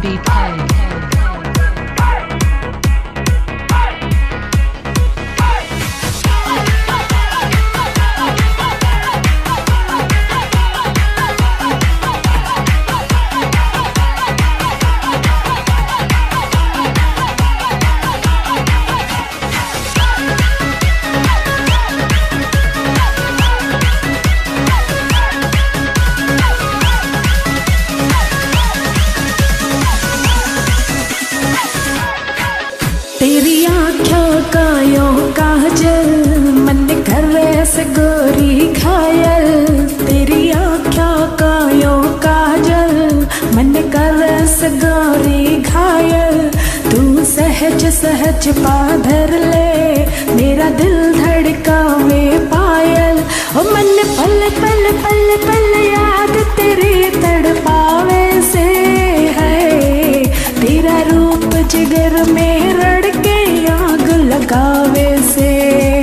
तेरी आँखों का यो काजल मन करे से गोरी घायल। तेरी आँखों का यो काजल मन करे से गोरी घायल। तू सहज सहज पाधर ले मेरा दिल धड़कावे पायल। ओ मन पल पल पल पल याद तेरी तड़पावे से है। तेरा रूप जिगर में रड़के आग लगावे से।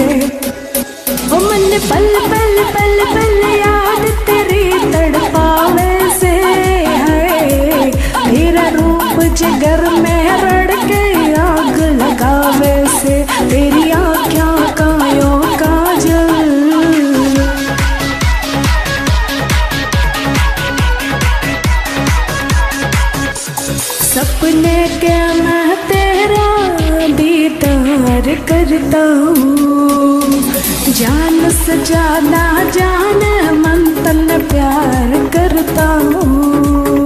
ओ मन पल पल पल पल याद तेरी तड़पावे से है। तेरा रूप जिगर में रड़के आग लगावे से। तेरी आँखों का यो काजल। सपने के मैं तेरा दीदार करता हूँ। जान से ज्यादा जान मन तन प्यार करता हूँ।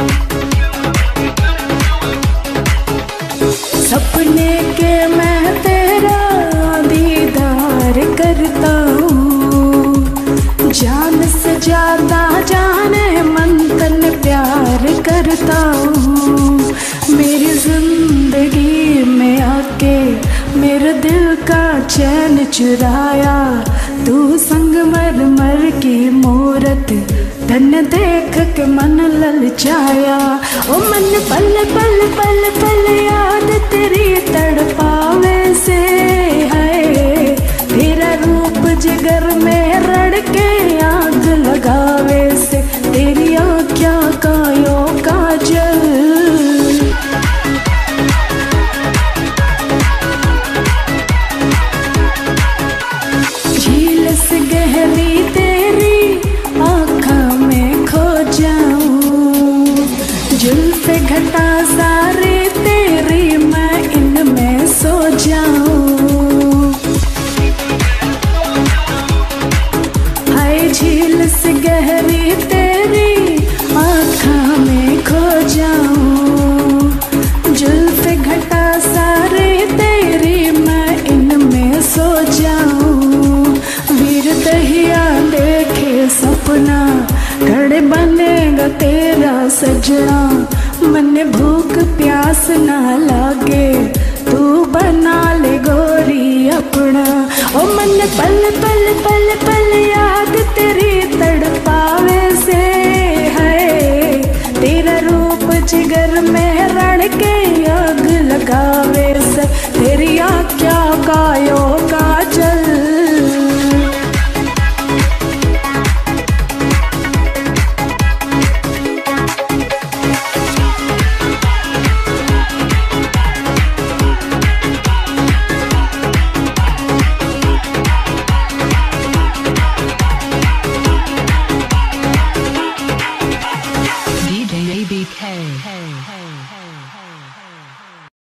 सपने के मैं तेरा दीदार करता हूँ। जान से ज्यादा जान मन तन प्यार करता हूँ। मेरी जिंदगी में आके मेरे दिल का चैन चुराया। तू संगमरमर की मूरत धन देख के मन ललचाया। ओ मन पल पल पल पल याद तेरी तड़पावे से है। तेरा रूप जिगर में रड़के आग लगावे से। तेरी आँखों का यो काजल। झील से गहरी तेरी आँखों में खो जाऊं। जुल्फ़े घटा सारे तेरी मैं इनमें सो जाऊं। हाय झील से गहरी तेरी आँखों में खो जाऊं। जुल्फ़े घटा सारे तेरी मैं इनमें सो जाऊं। वीर दहिया देखे सपना घड़े बनेगा तेरा सजना। मन भूख प्यास ना लागे तू बना ले गोरी अपना। ओ मन पल पल पल पल याद तेरी तड़पावे से है। तेरा रूप जिगर में रड़के आग लगावे से। तेरी आँखों का यो काजल। DJ ABK.